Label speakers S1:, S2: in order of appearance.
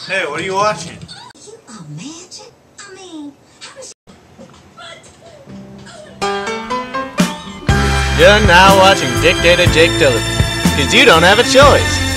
S1: Hey, what are you watching?
S2: Can you imagine? I mean, how is
S3: You're now watching Dictator Jake Dillon, because you don't have a choice.